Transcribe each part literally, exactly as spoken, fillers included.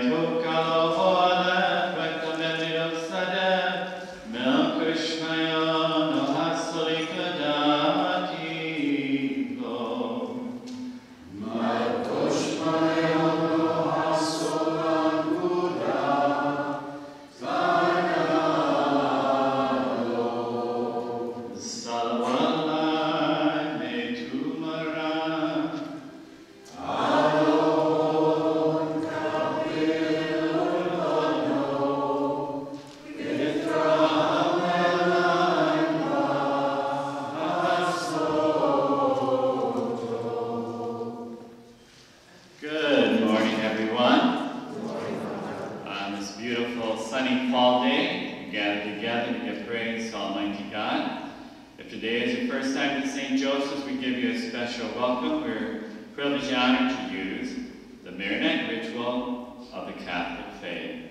welcome. We're privileged and honored to use the Maronite ritual of the Catholic faith.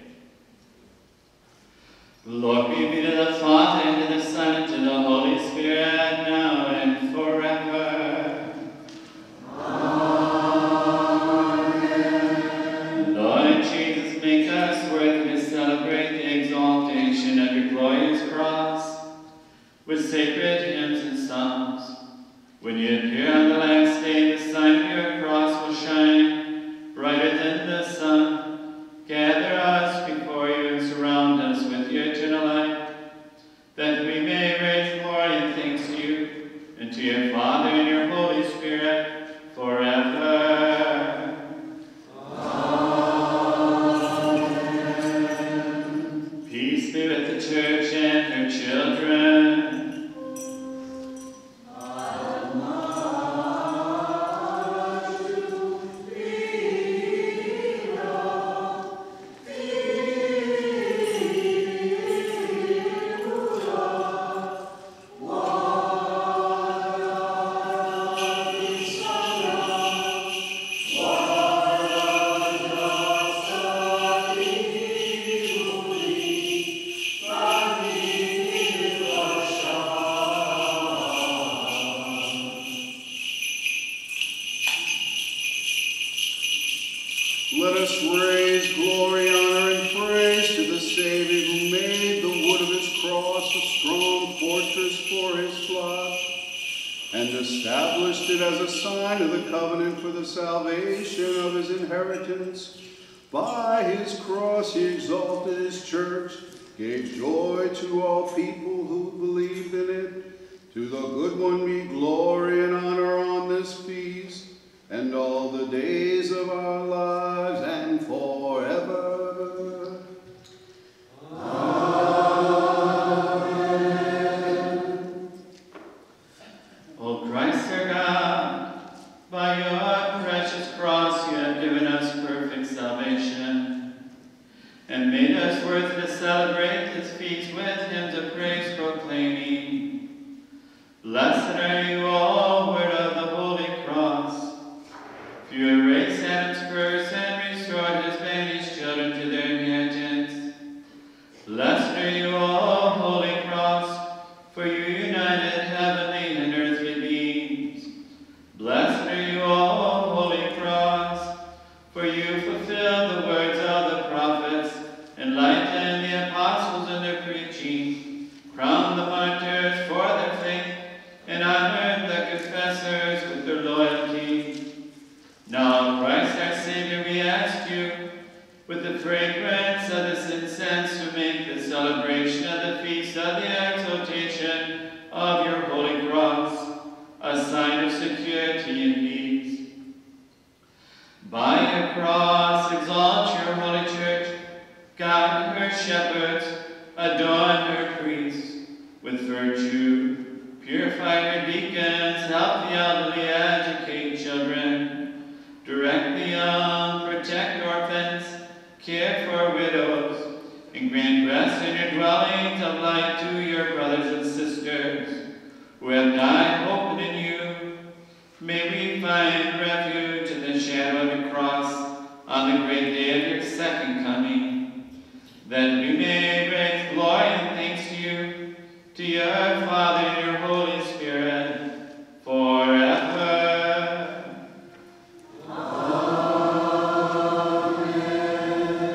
Glory be to the Father, and to the Son, and to the Holy Spirit, now and forever. Amen. Lord Jesus, make us worthy to celebrate the exaltation of your glorious cross with sacred hymns and psalms. When you appear on the last day, the sign of your cross will shine brighter than the sun. Gather us before you and surround us with your eternal light, that we may raise glory and thanks to you, and to your Father and your Holy Spirit, forever. Amen. Peace be with the church and her children. Let us raise glory, honor, and praise to the Savior who made the wood of his cross a strong fortress for his flock, and established it as a sign of the covenant for the salvation of his inheritance. By his cross he exalted his church, gave joy to all people who believed in it. To the good one be glory and honor on this feast, and all the days of our lives, and forever. Amen. O Christ our God, by your precious cross you have given us perfect salvation, and made us worthy to celebrate this feast with hymns of praise proclaiming, Blessed are you, O Word of the Holy Cross. You erased Adam's curse and restored his banished children to their inheritance. Blessed are you, O Holy Cross, for you united heavenly and earthly beings. Blessed are you, O Holy Cross, for you fulfilled the words of the prophets, enlightened the apostles in their preaching, crowned the martyrs for their faith, and honored the confessors with their loyalty. Now, Christ our Savior, we ask you, with the fragrance of this incense, to make the celebration of the feast of the exaltation of your holy cross a sign of security and peace. By your cross, exalt your holy church, guide her shepherds, adorn her priests with virtue, purify her deacons, help the elderly, educate children, direct the young, protect orphans, care for widows, and grant rest in your dwellings of light to your brothers and sisters who have died hoping in you. May we find refuge in the shadow of your cross on the great day of your second coming, that we may raise glory and thanks to you, to your Father and your Holy Spirit, forever. Amen.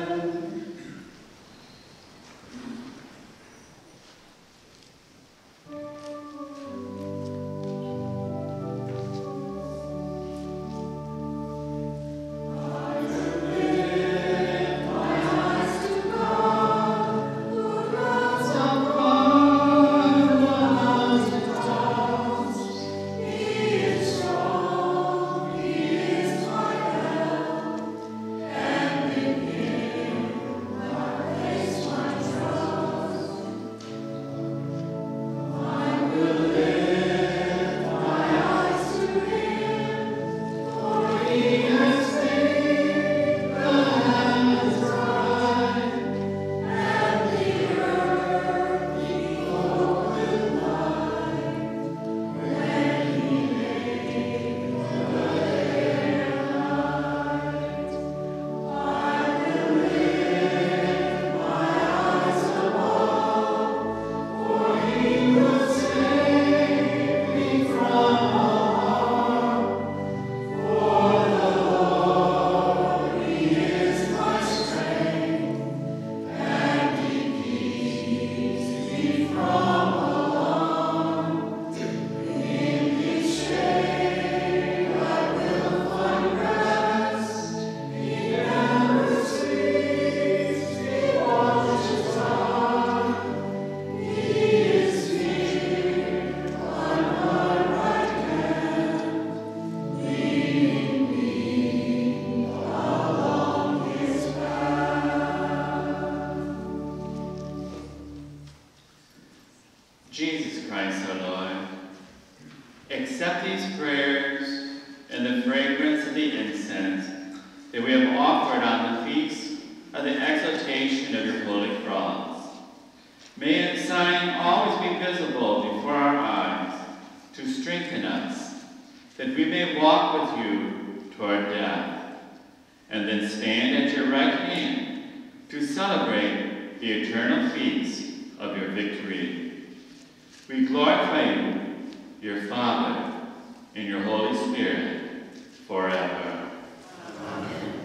Christ our Lord. Accept these prayers and the fragrance of the incense that we have offered on the feast of the exaltation of your holy cross. May its sign always be visible before our eyes to strengthen us, that we may walk with you toward death, and then stand at your right hand to celebrate the eternal feast of your victory. We glorify you, your Father, and your Holy Spirit, forever. Amen.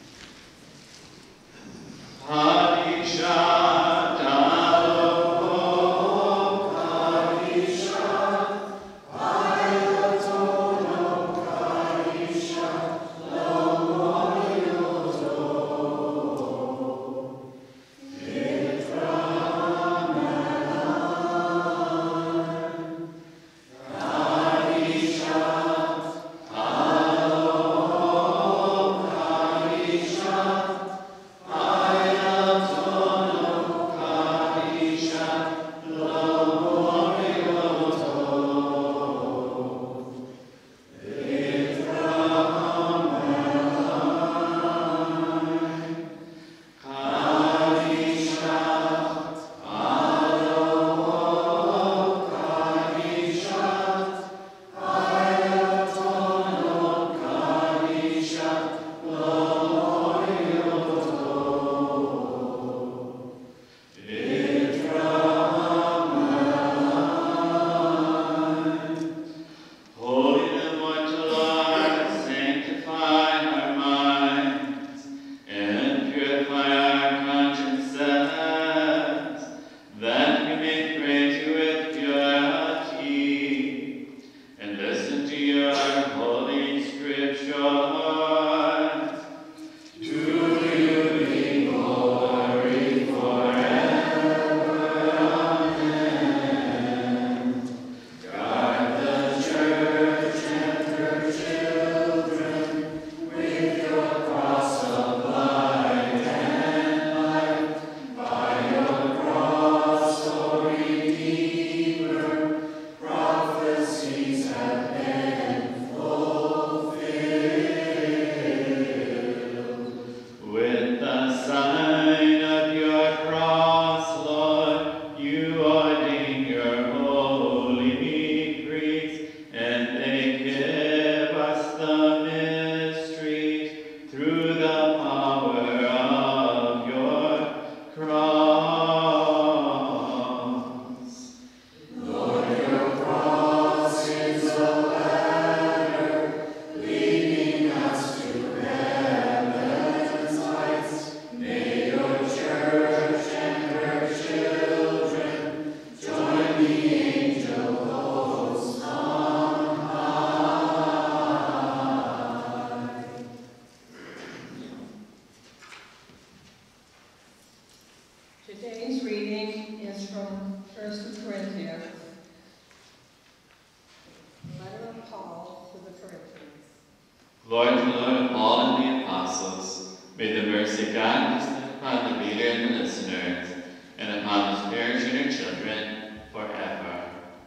Hadisha. Today's reading is from First Corinthians, the letter of Paul to the Corinthians. Lord, to Lord of Paul and the apostles, may the mercy of God descend upon the reader and the listeners, and upon his parents and their children forever.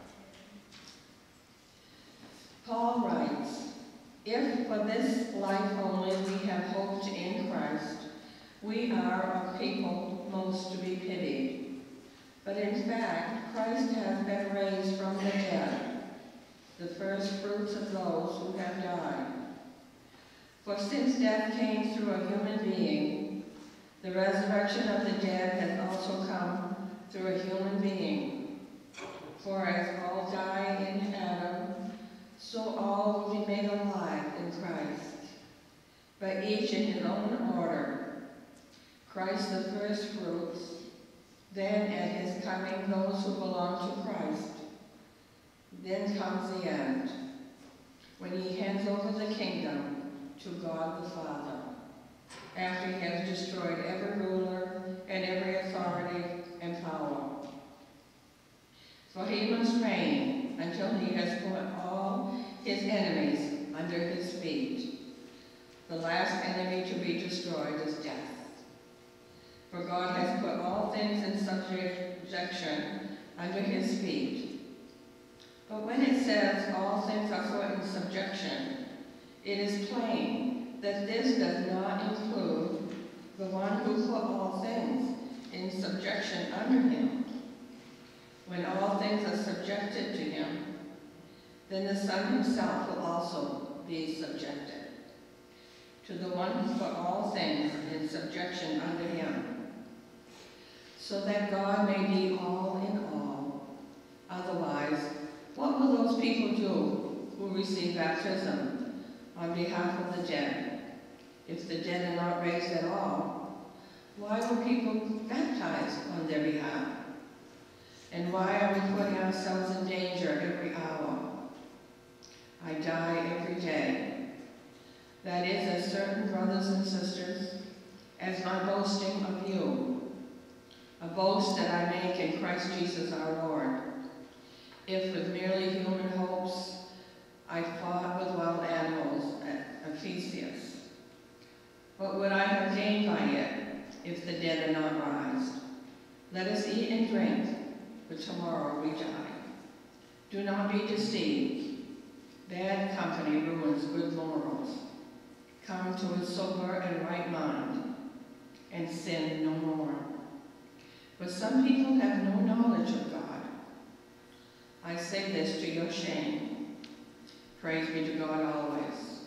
Paul writes, "If for this life only we have hoped in Christ, we are a people most to be pitied. But in fact, Christ has been raised from the dead, the first fruits of those who have died. For since death came through a human being, the resurrection of the dead has also come through a human being. For as all die in Adam, so all will be made alive in Christ, but each in his own order. Christ the first fruits, then at his coming those who belong to Christ. Then comes the end, when he hands over the kingdom to God the Father, after he has destroyed every ruler and every authority and power. For he must reign until he has put all his enemies under his feet. The last enemy to be destroyed is death. For God has put all things in subjection under his feet. But when it says all things are put in subjection, it is plain that this does not include the one who put all things in subjection under him. When all things are subjected to him, then the Son himself will also be subjected to the one who put all things in subjection under him, so that God may be all in all. Otherwise, what will those people do who receive baptism on behalf of the dead? If the dead are not raised at all, why will people baptize on their behalf? And why are we putting ourselves in danger every hour? I die every day. That is, as certain brothers and sisters, as my boasting of you, a boast that I make in Christ Jesus our Lord. If with merely human hopes I fought with wild animals at Ephesus, what would I have gained by it if the dead are not raised? Let us eat and drink, for tomorrow we die. Do not be deceived. Bad company ruins good morals. Come to a sober and right mind, and sin no more. But some people have no knowledge of God. I say this to your shame. Praise be to God always.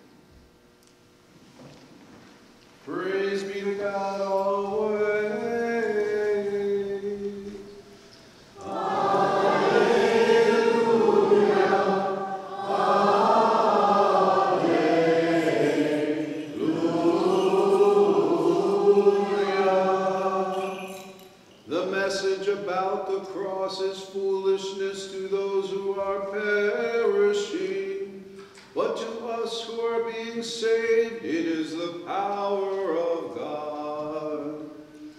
Praise be to God always. Is foolishness to those who are perishing, but to us who are being saved, it is the power of God.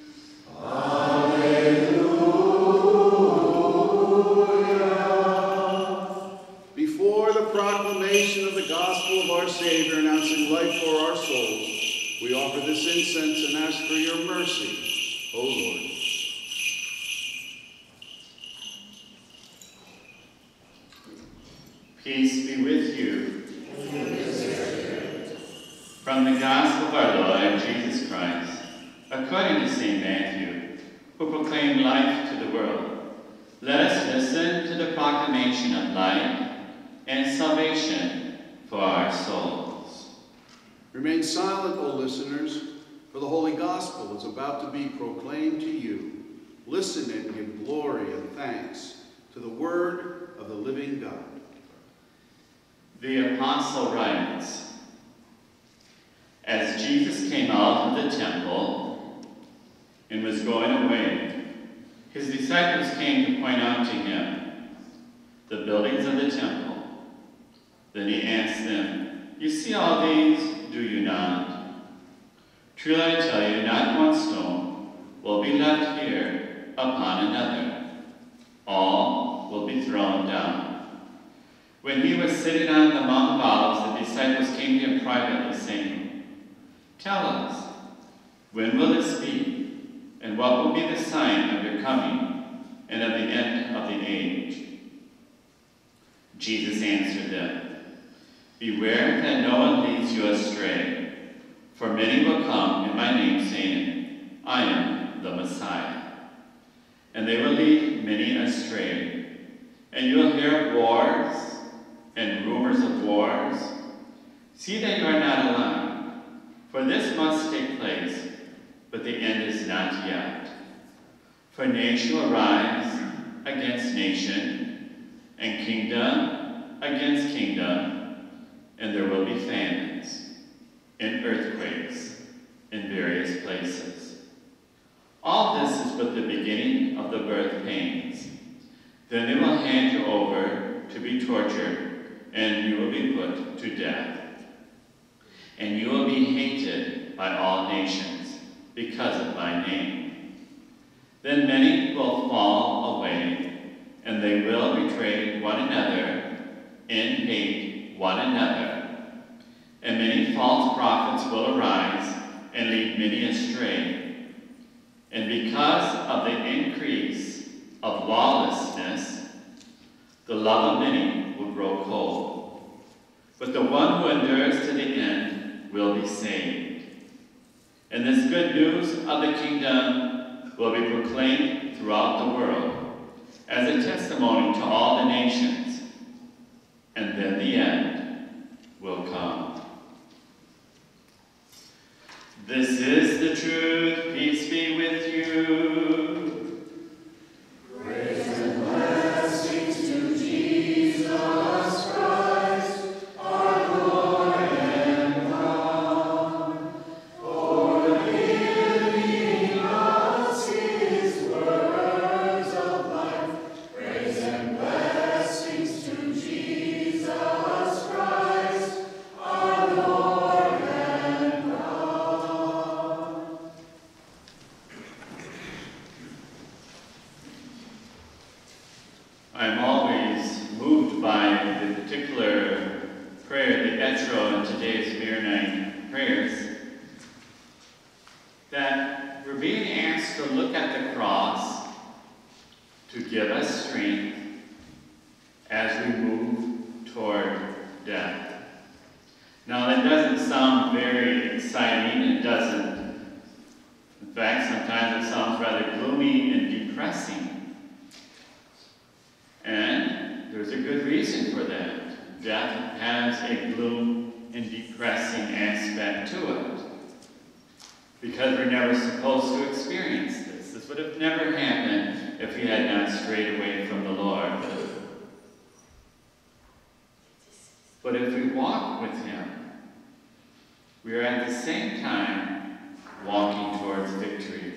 Hallelujah. Before the proclamation of the gospel of our Savior, announcing life for our souls, we offer this incense and ask for your mercy, O Lord. Peace be with you. From the Gospel of our Lord Jesus Christ, according to Saint Matthew, who proclaimed life to the world, let us listen to the proclamation of life and salvation for our souls. Remain silent, O listeners, for the Holy Gospel is about to be proclaimed to you. Listen and give glory and thanks to the word of the living God. The Apostle writes, as Jesus came out of the temple and was going away, his disciples came to point out to him the buildings of the temple. Then he asked them, you see all these, do you not? Truly I tell you, not one stone will be left here upon another. All will be thrown down. When he was sitting on the Mount of Olives, the disciples came to him privately, saying, tell us, when will this be? And what will be the sign of your coming and of the end of the age? Jesus answered them, beware that no one leads you astray, for many will come in my name, saying, I am the Messiah. And they will lead many astray. And you will hear of wars and rumors of wars. See that you are not alarmed, for this must take place, but the end is not yet. For nation will rise against nation, and kingdom against kingdom, and there will be famines and earthquakes in various places. All this is but the beginning of the birth pains. Then they will hand you over to be tortured, and you will be put to death. And you will be hated by all nations because of my name. Then many will fall away, and they will betray one another and hate one another. And many false prophets will arise and lead many astray. And because of the increase of lawlessness, the love of many will grow cold, but the one who endures to the end will be saved. And this good news of the kingdom will be proclaimed throughout the world as a testimony to all the nations, and then the end will come. This is the truth. Peace be with you. Praise and blessings to Jesus Christ, our Lord and God, for giving us His words of life. Praise and blessings to Jesus Christ, our Lord and God. I'm always moved by the particular prayer, the Etro in today's Maronite prayers, that we're being asked to look at the cross to give us strength as we move toward death. Now that doesn't sound very exciting. It doesn't. In fact, sometimes it sounds rather gloomy and depressing. And there's a good reason for that. Death has a gloom and depressing aspect to it. Because we're never supposed to experience this. This would have never happened if we had not strayed away from the Lord. But if we walk with Him, we are at the same time walking towards victory.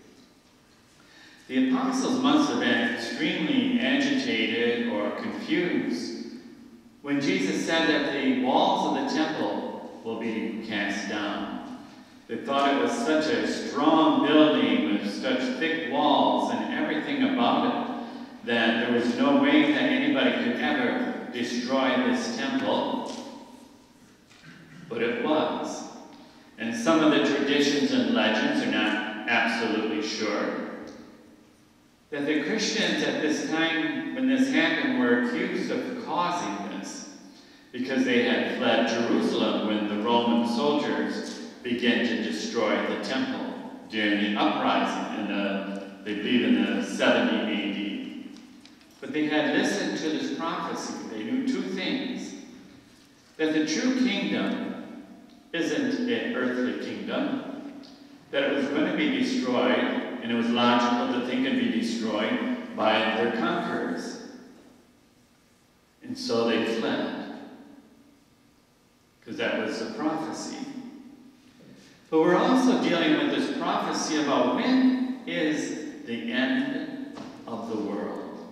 The apostles must have been extremely agitated or confused when Jesus said that the walls of the temple will be cast down. They thought it was such a strong building with such thick walls and everything about it that there was no way that anybody could ever destroy this temple. But it was. And some of the traditions and legends are not absolutely sure that the Christians at this time, when this happened, were accused of causing this because they had fled Jerusalem when the Roman soldiers began to destroy the temple during the uprising in the, they believe in the seventy A D. But they had listened to this prophecy. They knew two things: that the true kingdom isn't an earthly kingdom, that it was going to be destroyed, and it was logical to think it'd be destroyed by their conquerors. And so they fled, because that was the prophecy. But we're also dealing with this prophecy about when is the end of the world.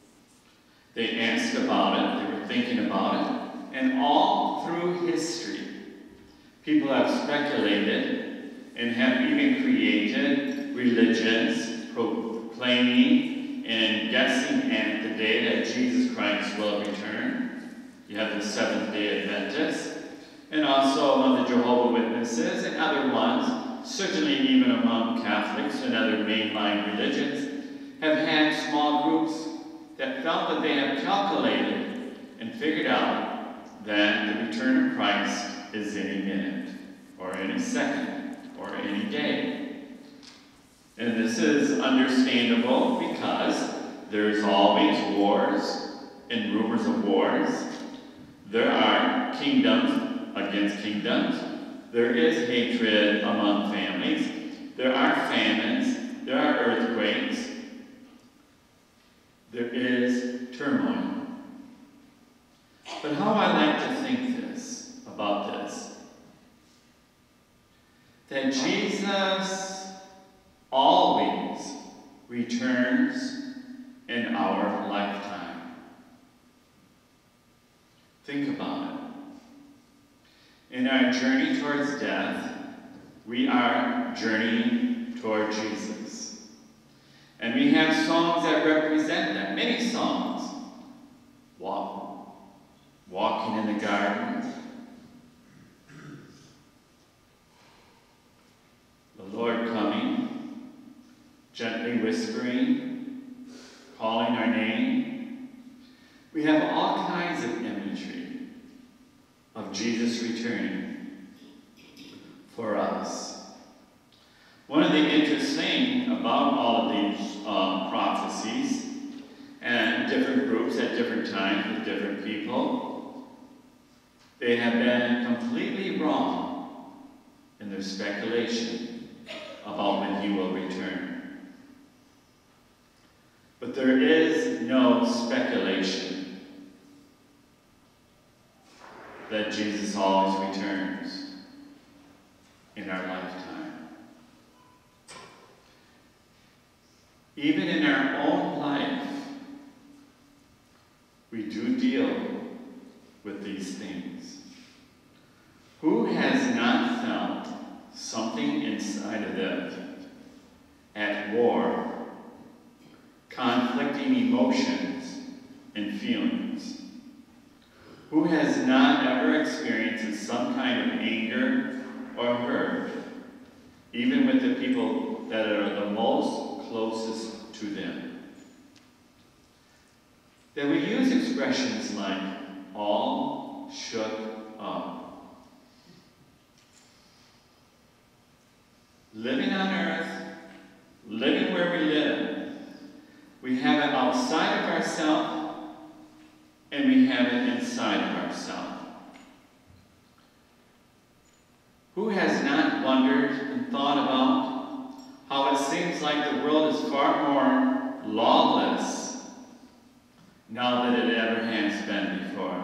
They asked about it, they were thinking about it, and all through history, people have speculated and have even created religions proclaiming and guessing at the day that Jesus Christ will return. You have the Seventh-day Adventists, and also among the Jehovah's Witnesses and other ones, certainly even among Catholics and other mainline religions, have had small groups that felt that they have calculated and figured out that the return of Christ is any minute, or any second, or any day. And this is understandable because there's always wars and rumors of wars. There are kingdoms against kingdoms. There is hatred among families. There are famines. There are earthquakes. There is turmoil. But how I like to think this, about this, that Jesus always returns in our lifetime. Think about it. In our journey towards death, we are journeying toward Jesus. And we have songs that represent that, many songs. Walk, walking in the garden. The Lord coming, gently whispering, calling our name. We have all kinds of imagery of Jesus returning for us. One of the interesting about all of these uh, prophecies and different groups at different times with different people, they have been completely wrong in their speculation about when he will return. But there is no speculation that Jesus always returns in our lifetime. Even in our own life, we do deal with these things. Who has not felt something inside of them at war, conflicting emotions and feelings? Who has not ever experienced some kind of anger or hurt, even with the people that are the most closest to them? That we use expressions like all shook up. Living on earth, living where we live, we have it outside of ourselves and we have it inside of ourselves. Who has not wondered and thought about how it seems like the world is far more lawless now than it ever has been before?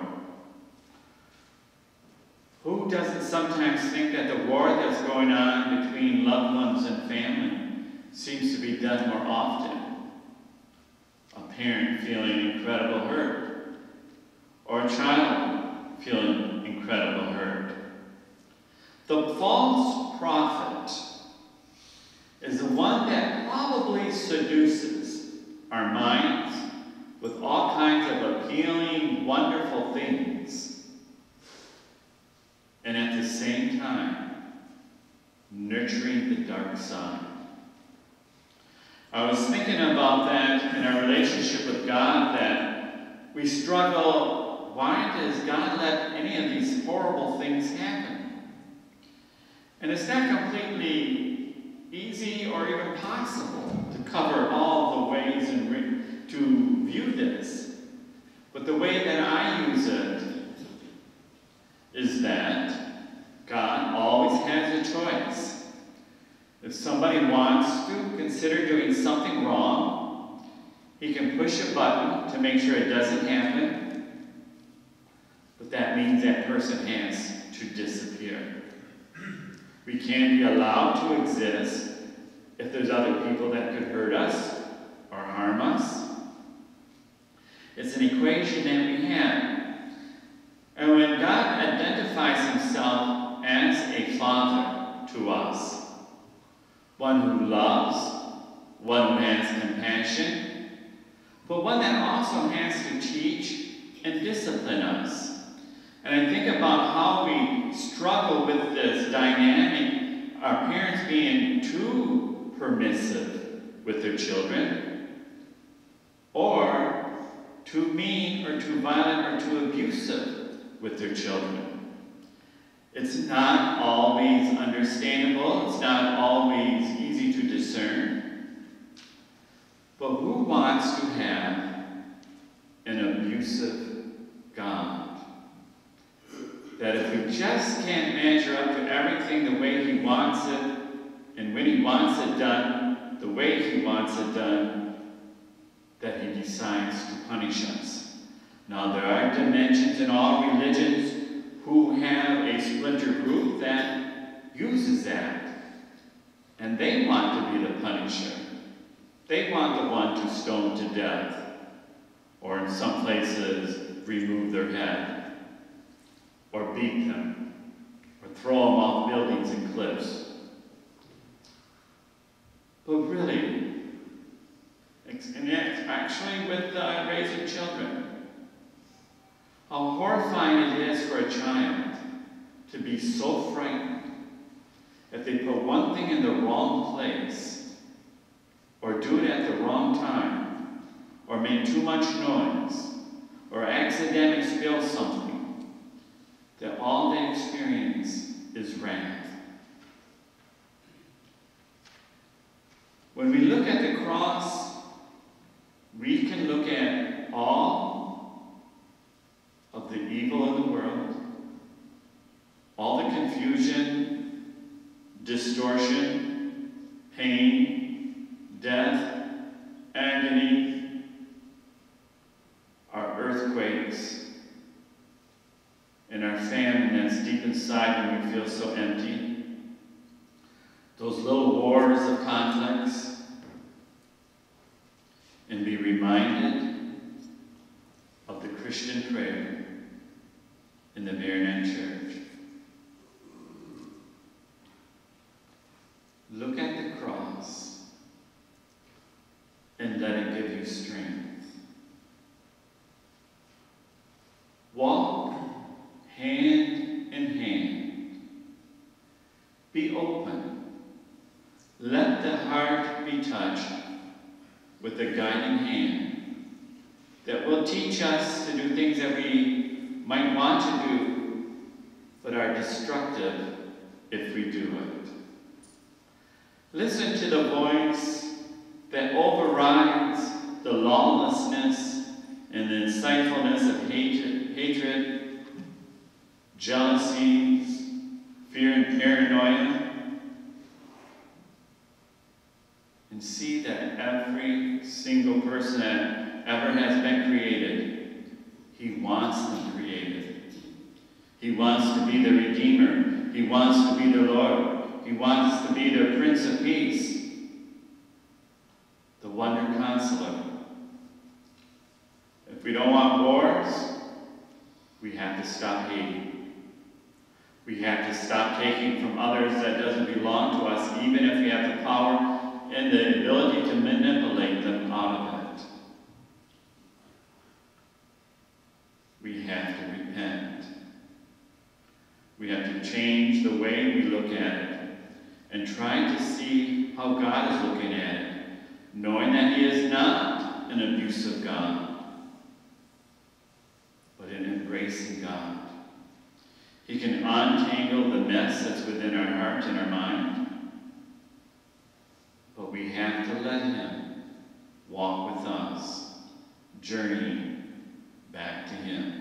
Who doesn't sometimes think that the war that's going on between loved ones and family seems to be done more often? A parent feeling incredible hurt, or a child feeling incredible hurt. The false prophet is the one that probably seduces our minds with all kinds of appealing, wonderful things, and at the same time, nurturing the dark side. I was thinking about that in our relationship with God, that we struggle, why does God let any of these horrible things happen? And it's not completely easy or even possible to cover all the ways and re- to view this. But the way that I use it is that God always has a choice. If somebody wants to consider doing something wrong, he can push a button to make sure it doesn't happen, but that means that person has to disappear. We can't be allowed to exist if there's other people that could hurt us or harm us. It's an equation that we have. And when God identifies himself as a father to us, one who loves, one who has compassion, but one that also has to teach and discipline us. And I think about how we struggle with this dynamic, our parents being too permissive with their children, or too mean or too violent or too abusive with their children. It's not always understandable, it's not always easy to discern, but who wants to have an abusive God? That if we just can't measure up to everything the way he wants it, and when he wants it done, the way he wants it done, that he decides to punish us. Now there are dimensions in all religions who have a splinter group that uses that. And they want to be the punisher. They want the one to stone to death, or in some places, remove their head, or beat them, or throw them off buildings and cliffs. But really, and yet, actually with uh, raising children, how horrifying it is for a child to be so frightened if they put one thing in the wrong place, or do it at the wrong time, or make too much noise, or accidentally spill something, that all they experience is wrath. When we look at the cross, we can look at all of the evil in the world, all the confusion, distortion, pain, death, agony, our earthquakes, and our famine that's deep inside when we feel so empty, those little wars of conflicts, and be reminded of the Christian prayer in the Maronite Church. Look at the cross and let it give you strength. Walk hand in hand. Be open. Let the heart be touched with a guiding hand that will teach us to do things that we might want to do, but are destructive if we do it. Listen to the voice that overrides the lawlessness and the insightfulness of hatred, hatred, jealousies, fear and paranoia, and see that every single person that ever has been created, he wants them created. He wants to be the Redeemer. He wants to be the Lord. He wants to be the Prince of Peace, the Wonder Counselor. If we don't want wars, we have to stop hating. We have to stop taking from others that doesn't belong to us, even if we have the power and the ability to manipulate them out of it. We have to repent. We have to change the way we look at it and try to see how God is looking at it, knowing that he is not an abusive God, but an embracing God. He can untangle the mess that's within our heart and our mind, but we have to let him walk with us, journeying back to him.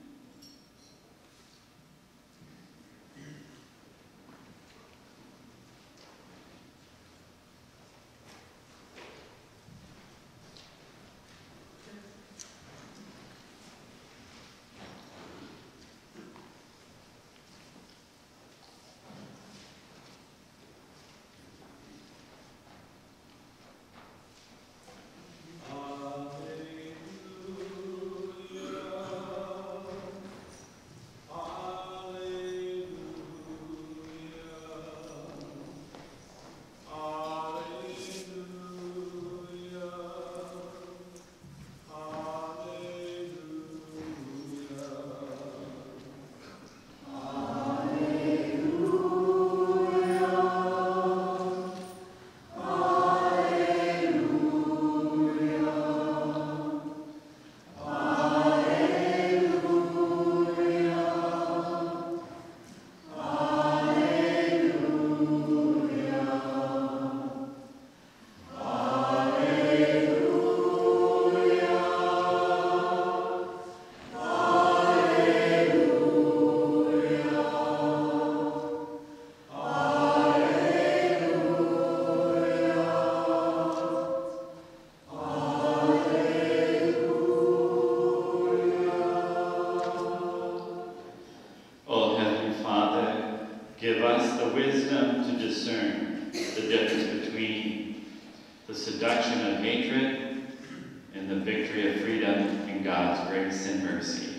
Give us the wisdom to discern the difference between the seduction of hatred and the victory of freedom in God's grace and mercy.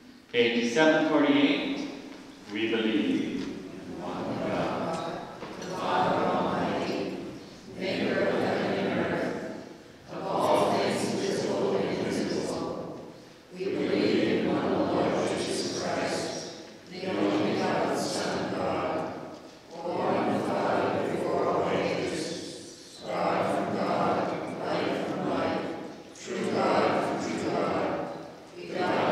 Page seven forty-eight, we believe in one God, the Father Almighty, maker of heaven and earth, of all things visible and invisible. We believe in one Lord Jesus Christ, the only begotten Son of God, born of God before all ages, God from God, light from light, true God from true God, begotten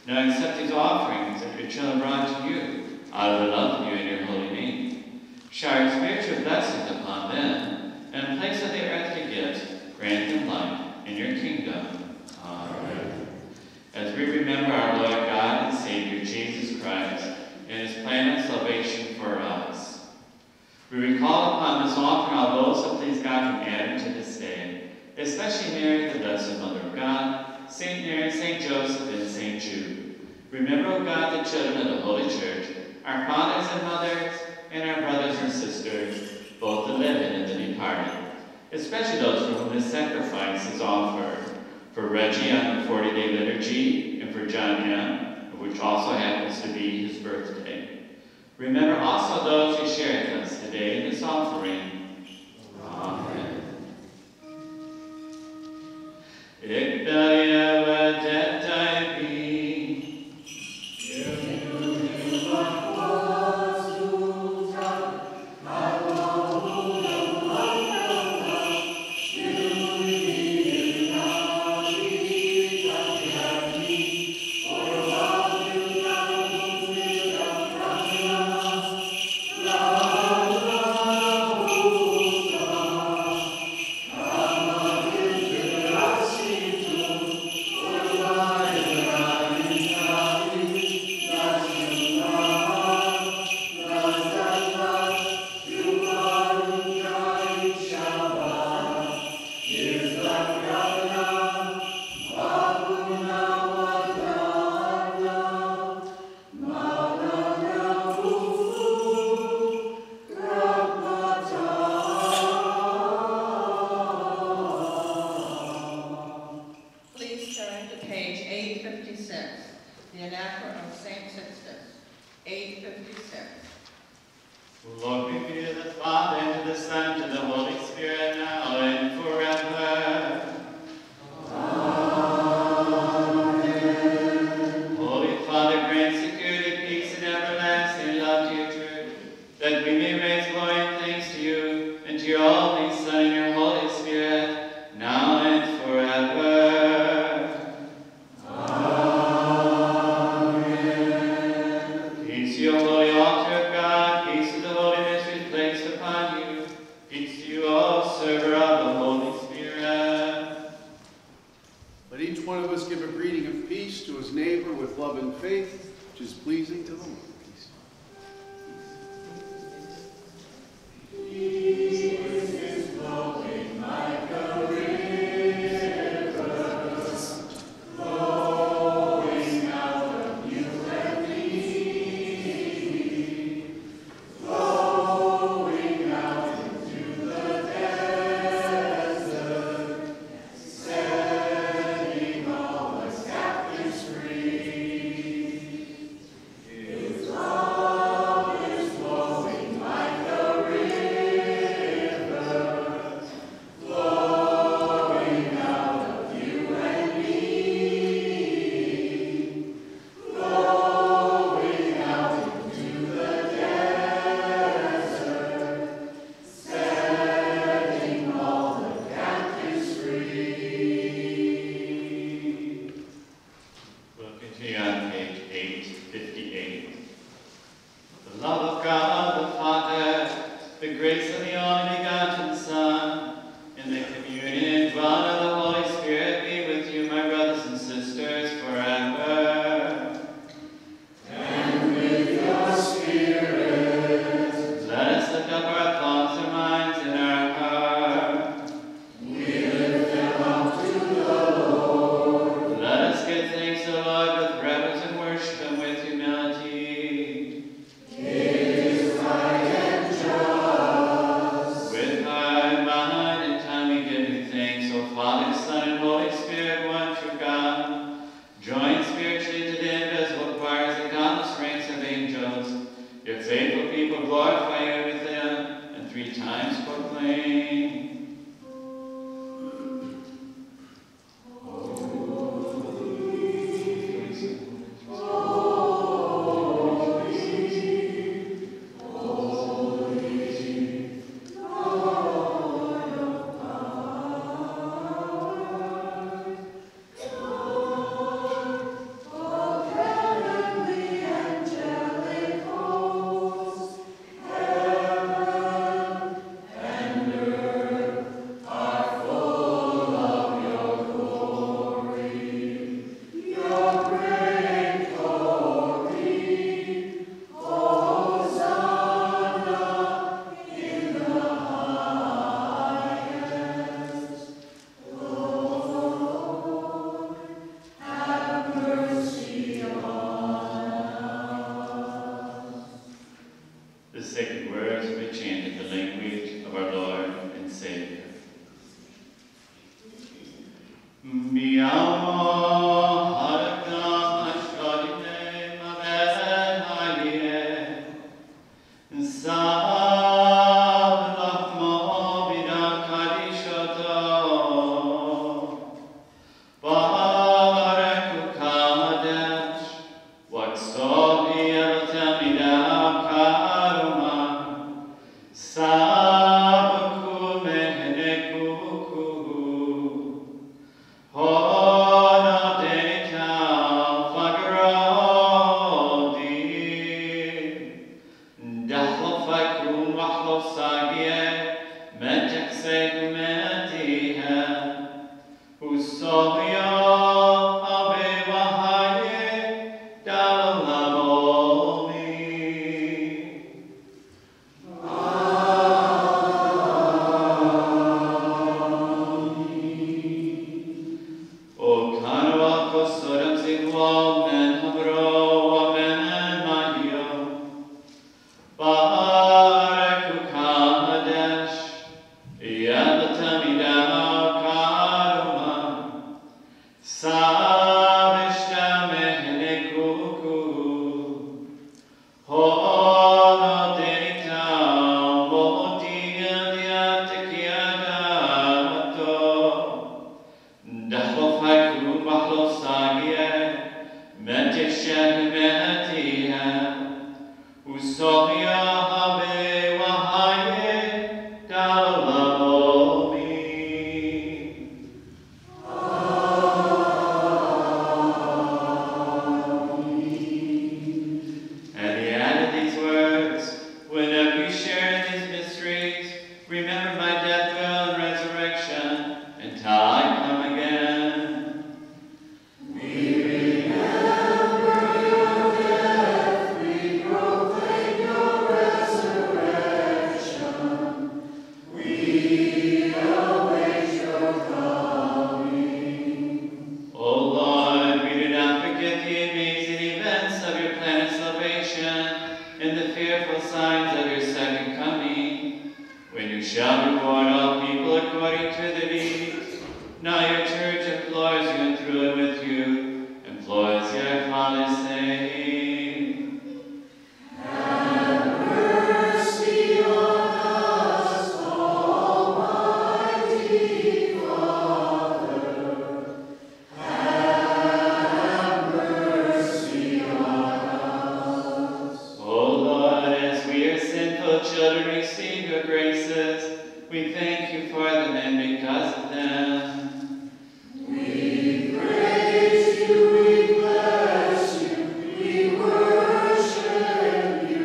Now accept these offerings that your children brought to you out of the love of you in your holy name. Shower spiritual blessings upon them, and in place of the earthly gifts, grant them life in your kingdom. Amen. As we remember our Lord God and Savior Jesus Christ and his plan of salvation for us, we recall upon this offering all those who please God from Adam to this day, especially Mary, the Blessed Mother of God, Saint Mary, Saint Joseph, and Saint Jude. Remember, O God, the children of the Holy Church, our fathers and mothers, and our brothers and sisters, both the living and the departed, especially those for whom this sacrifice is offered. For Reggie on the forty-day liturgy, and for John M., which also happens to be his birthday. Remember also those who share with us today in this offering. Amen. to all men, Habro, Amen, and Mahio. Barak Ukadesh, Yabatamida Karuma, Sabishta Mehenekuku, Hono Denita, Mohotia Diatakiadato, Dahofaiku Mahlosagie, Metishen Mehatia, Usohia Habe Wahaye, Dalalomi. And he added these words, whenever you share in these mysteries, remember my death, burial, and resurrection, until I come again. We remember your death, we proclaim your resurrection. We await your coming. O Lord, we do not forget the amazing events of your plan of salvation and the fearful signs of your second coming, when you shall reward all people according to their deeds. Now your church implores you and through it with you, implores your Father, saying, Have mercy on us, Almighty Father. Have mercy on us. O Lord, as we are sinful children receive your graces, we thank you for them and because of them. We praise you, we bless you, we worship you.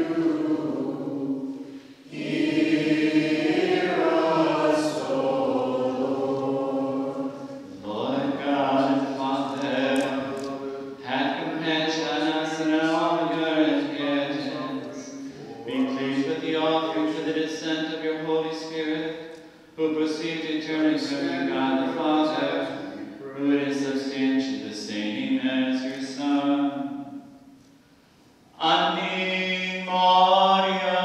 Hear us, O Lord. Lord God and Father, have compassion on us and on all your inheritance. Be pleased with the offering for the descent of your Holy Spirit, who proceeds eternally from your God the Father, who is substantially the same as your Son. Animoria,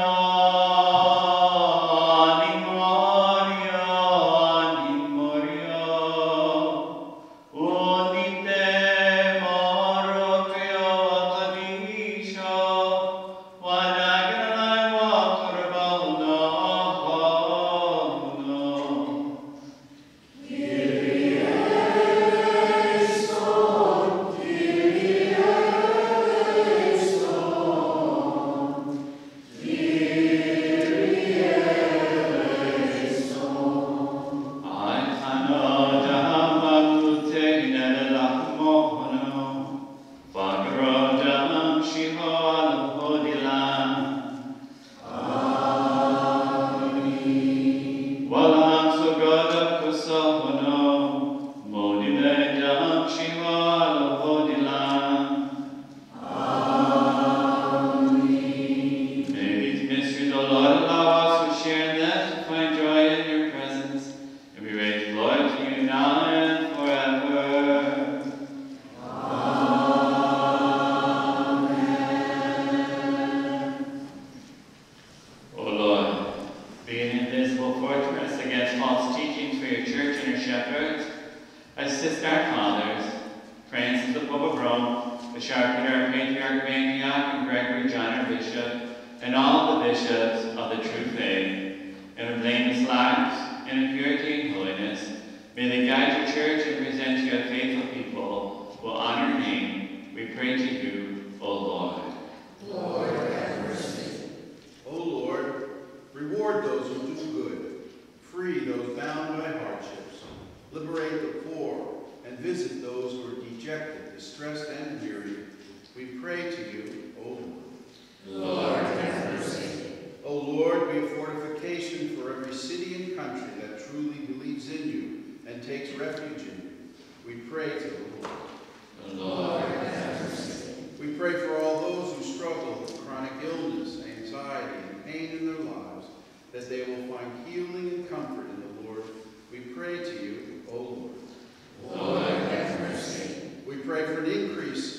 animoria, animoria. Unite morokio atadisho, wanaganai waturbalno no. Kyrie eleison, Kyrie eleison, Kyrie eleison. I cannot amamute nelachmono, vagrodam shiho alhodila. Amen. Walam sugoda kusohono, modimedam shiho alhodila. Amen. May these mysteries, O Lord, allow us who share in them to find joy in your presence, and we raise glory to you now and forever. O Lord, be an invisible fortress against false teachings for your church and your shepherds. Assist our fathers, Francis the Pope of Rome, the Sharp Peter, our Patriarch of Antioch, and Gregory John, our Bishop, and all the bishops of the true faith, and with blameless lives, and in purity and holiness. May they guide your church and present to you a faithful people who will honor your name. We pray to you, O Lord. Lord, have mercy. O Lord, reward those who do good, free those bound by hardships, liberate the poor, and visit those who are dejected, distressed, and weary. We pray to you, O Lord. Lord, have mercy. O Lord, be a fortification for every city and country that truly believes in you and takes refuge in you. We pray to the Lord. Lord, have mercy. We pray for all those who struggle with chronic illness, anxiety, and pain in their lives, that they will find healing and comfort in the Lord. We pray to you, O Lord. Lord, have mercy. We pray for an increase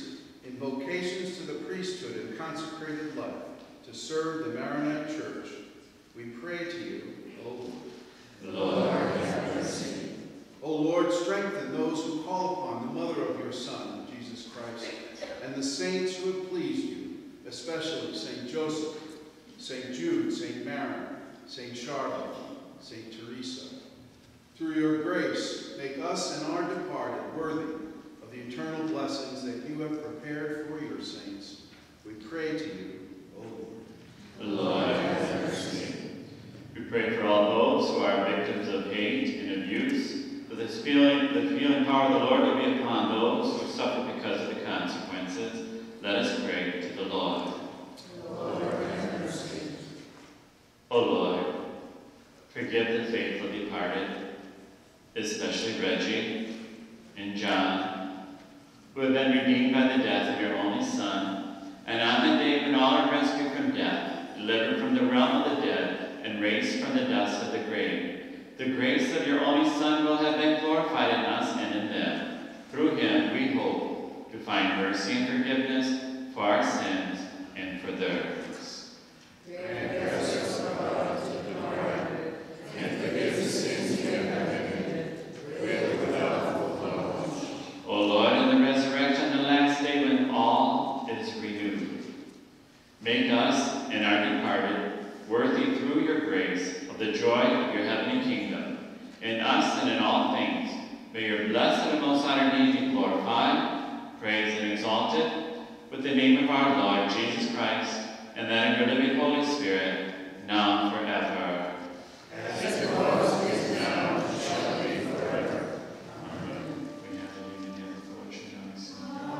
consecrated life to serve the Maronite Church, we pray to you, O Lord. Lord, have mercy. O Lord, strengthen those who call upon the mother of your Son, Jesus Christ, and the saints who have pleased you, especially Saint Joseph, Saint Jude, Saint Maron, Saint Charlotte, Saint Teresa. Through your grace, make us and our departed worthy of the eternal blessings that you have prepared for your saints. We pray to you, O Lord. Lord, have mercy. We pray for all those who are victims of hate and abuse, that this feeling, the healing power of the Lord will be upon those who suffer because of the consequences. Let us pray to the Lord. Lord, have mercy. O Lord, forgive the faithful departed, especially Reggie and John, who have been redeemed by the death of your only Son, and on the day when all are rescued from death, delivered from the realm of the dead, and raised from the dust of the grave. The grace of your only Son will have been glorified in us and in them. Through him we hope to find mercy and forgiveness for our sins and for theirs. Grant us, O God, to be pardoned, and forgive the sins we have committed, with or without full knowledge. O Lord, in the resurrection on the last day when all is renewed, make us and our departed worthy through your grace of the joy of your heavenly kingdom. In us and in all things, may your blessed and most honored name be glorified, praised, and exalted, with the name of our Lord Jesus Christ, and that of your living Holy Spirit, now and forever. As it was, is now, and shall be forever. Amen. We have the union of the fortune of sin and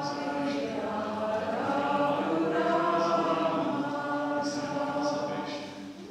salvation.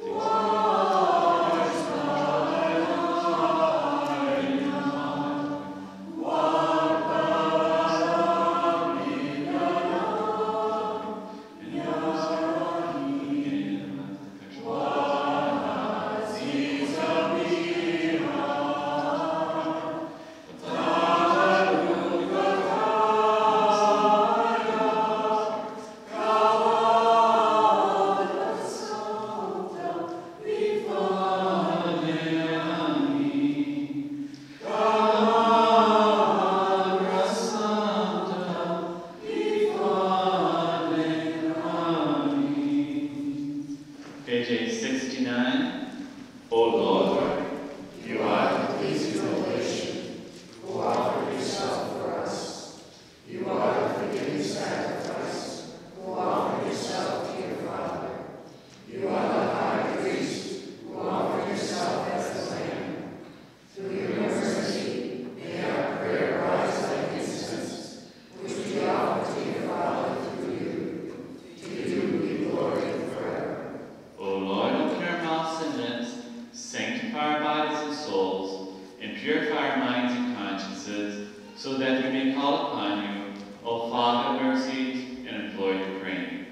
Page sixty-nine. O Lord, You are the pleasing oblation, who offered yourself for us. You are the forgiving sacrifice, who offered yourself to your Father. You are the high priest, who offered yourself as the Lamb. Through your mercy, may our prayer rise like incense, which we offer to your Father through you. To you be glory forever. O Lord, open our mouths and lips, sanctify our bodies and souls, and purify our minds and consciences, so that we may call upon you, O Father of mercies, and implore your praying.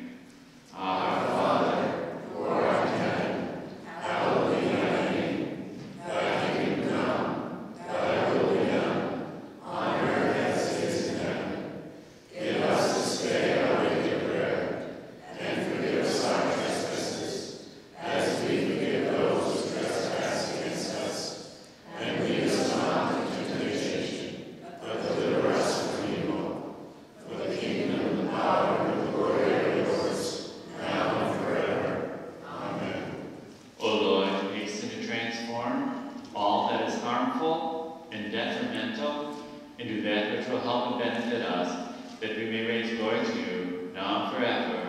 Our Father, who art in heaven, hallowed be thy name. Thy kingdom come, thy will be done, on earth as it is in heaven. Give us this day our daily bread, and forgive us our trespasses, as we forgive those who trespass against us. And lead us not into temptation, but deliver us from evil. For the kingdom, the power, and the glory are yours, now and forever. Amen. O Lord, hasten to transform all that is harmful and detrimental into that which will help and benefit us, that we may raise glory to you, now and forever.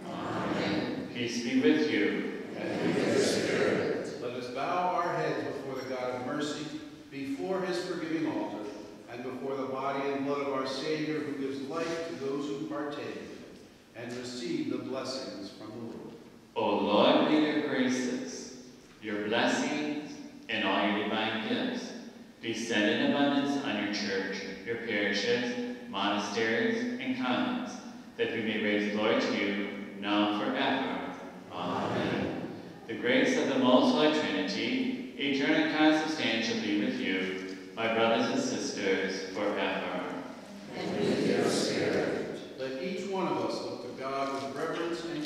Amen. Peace be with you. And with your spirit. Let us bow our heads before the God of mercy, before his forgiving altar, and before the body and blood of our Savior, who gives life to those who partake, and receive the blessings from the Lord. O Lord, may your graces, your blessings, and all your divine gifts descend in abundance on your church, your parishes, monasteries, and convents, that we may raise glory to you, now and forever. Amen. The grace of the Most Holy Trinity, eternal and consubstantial, be with you, my brothers and sisters, forever. And with your spirit. Let each one of us look to God with reverence and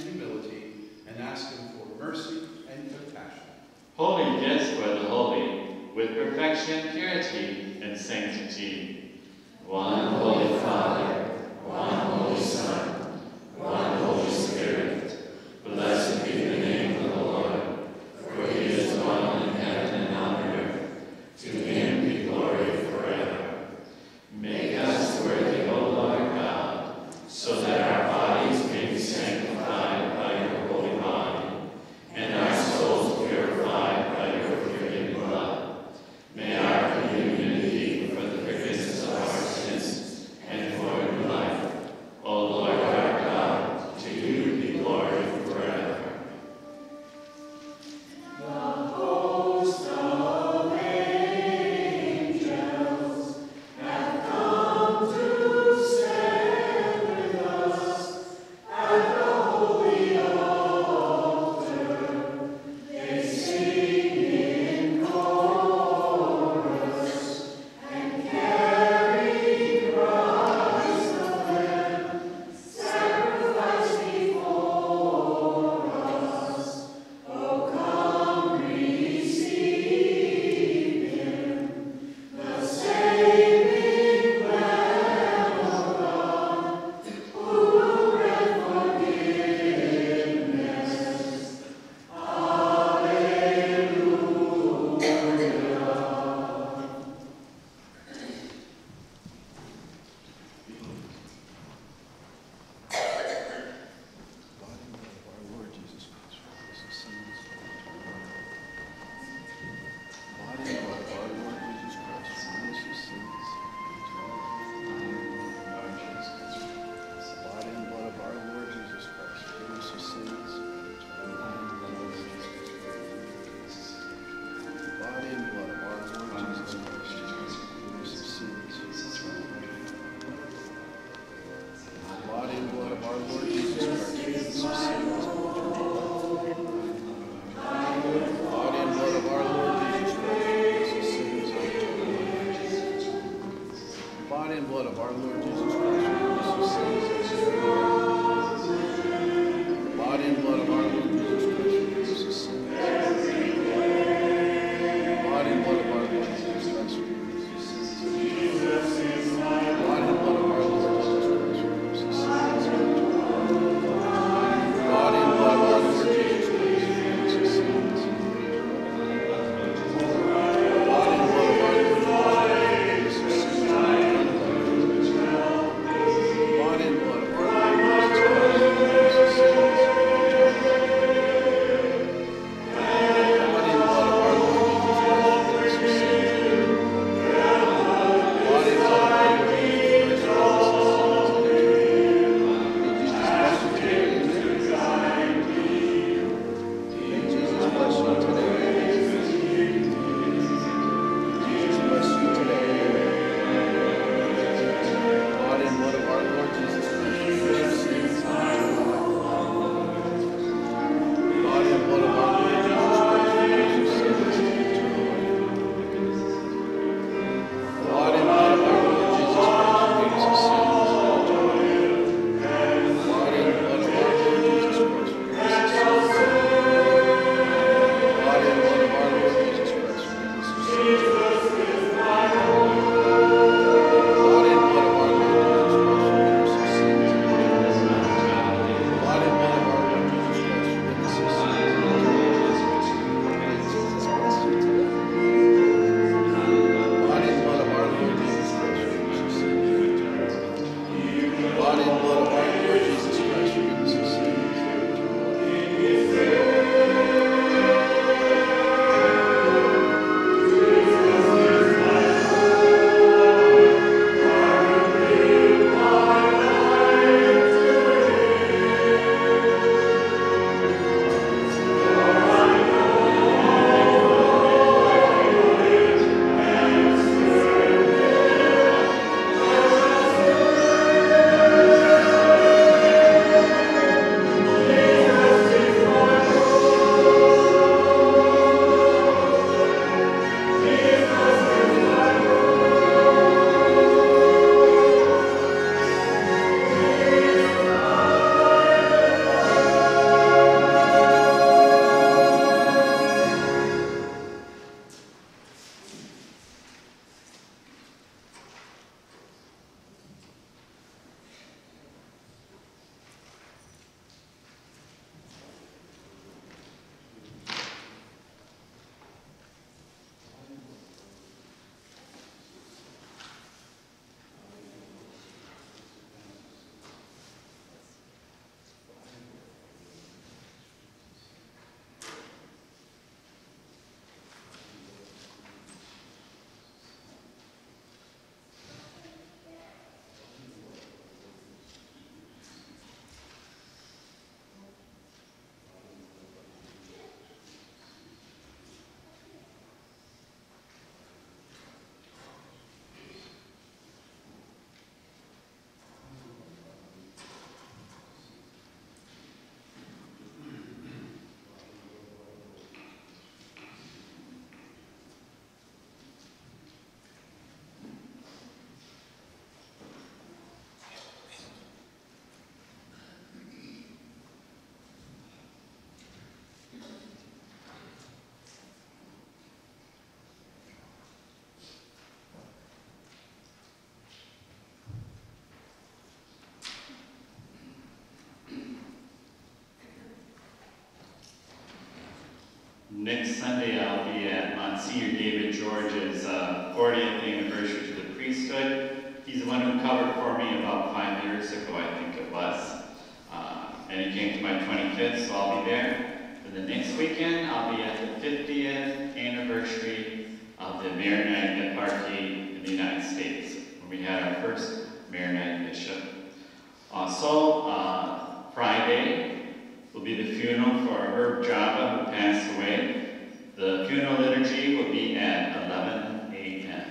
next Sunday I'll be at Monsignor David George's uh, fortieth anniversary to the priesthood. He's the one who covered for me about five years ago, I think it was. Uh, and he came to my twenty-fifth, so I'll be there. For the next weekend, I'll be at the fiftieth anniversary of the Maronite eparchy in the United States, when we had our first Maronite bishop. Also, uh, Friday will be the funeral for Herb Java, who passed away. The funeral liturgy will be at eleven a m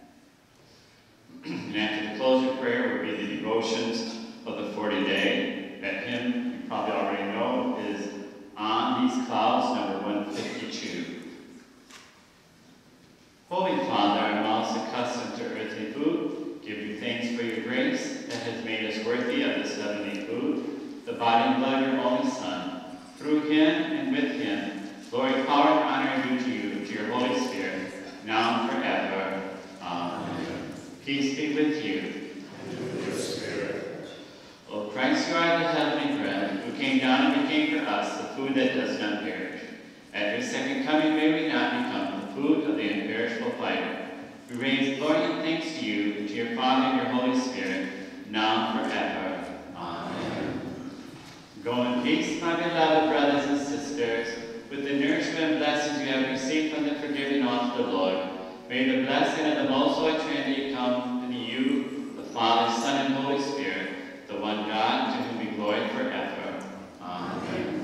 And after the closing prayer will be the devotions of the forty day. That hymn, you probably already know, is On These Clouds, number one fifty-two. Holy Father, our mouths accustomed to earthly food, give you thanks for your grace that has made us worthy of this heavenly food, the body and blood of your only Son. Through him and with him, glory, power, and honor be to you, to your Holy Spirit, now and forever. Amen. Peace be with you. And with your spirit. O Christ, you are the heavenly bread, who came down and became for us the food that does not perish. At your second coming, may we not become the food of the imperishable fighter. We raise glory and thanks to you, and to your Father and your Holy Spirit, now and forever. Amen. Go in peace, my beloved brothers and sisters, with the nourishment and blessings you have received from the forgiving arms of the Lord. May the blessing of the Most Holy Trinity come to you, the Father, Son, and Holy Spirit, the one God, to whom be glory forever. Amen.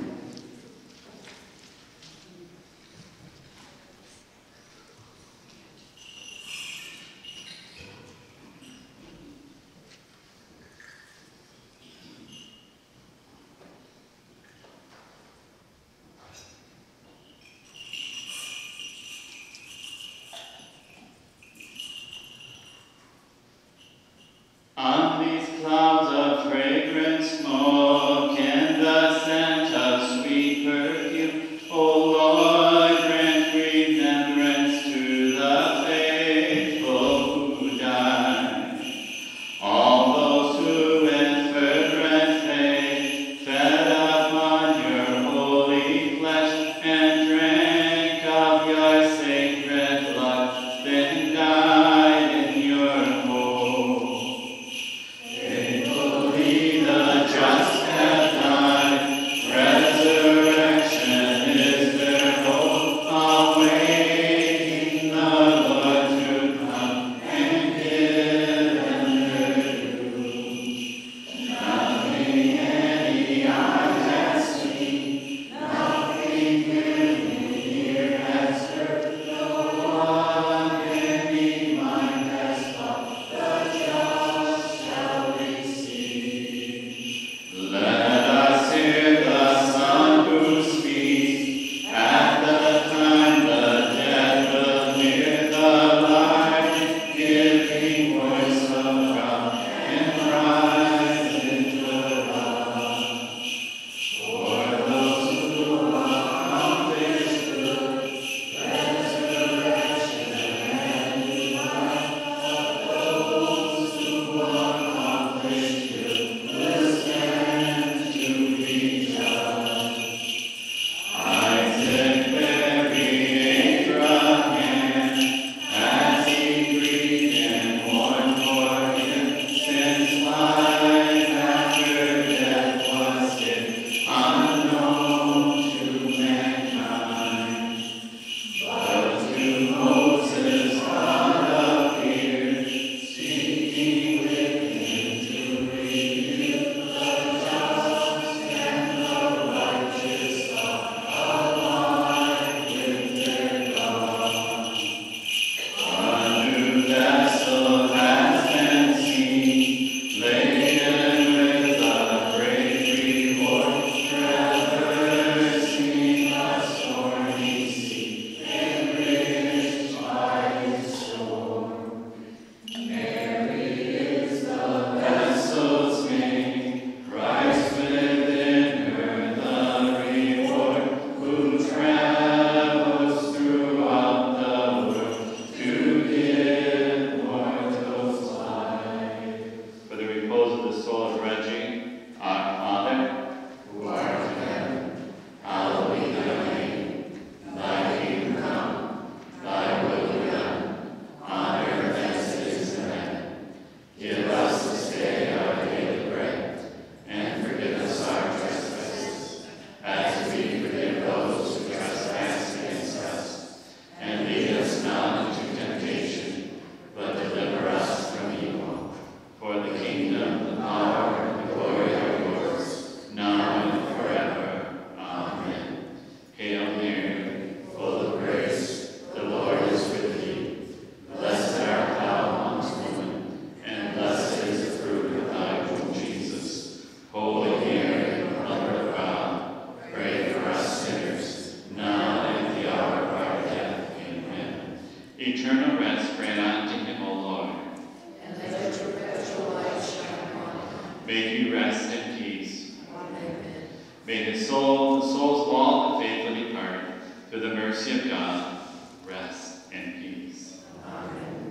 rest in peace. Amen. May his soul, the souls of all the faithful departed, through the mercy of God, rest in peace. Amen.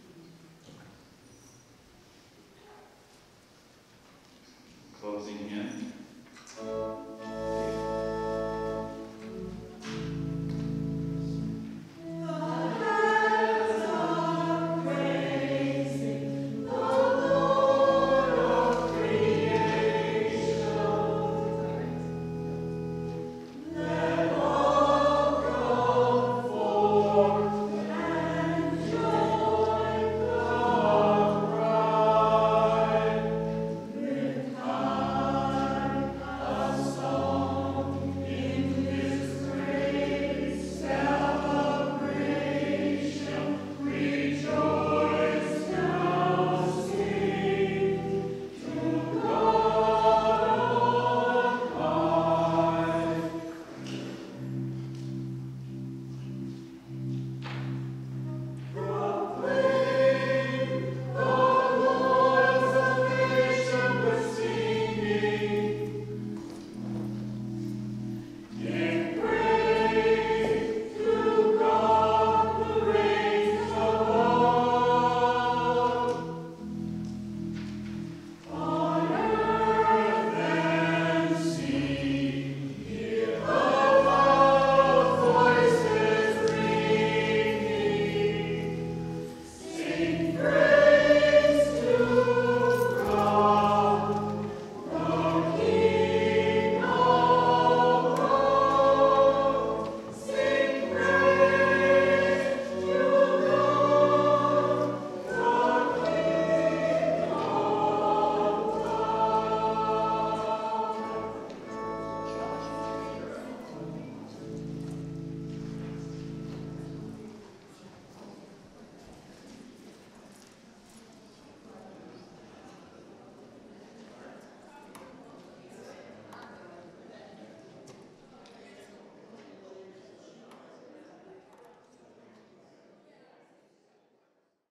Closing hymn.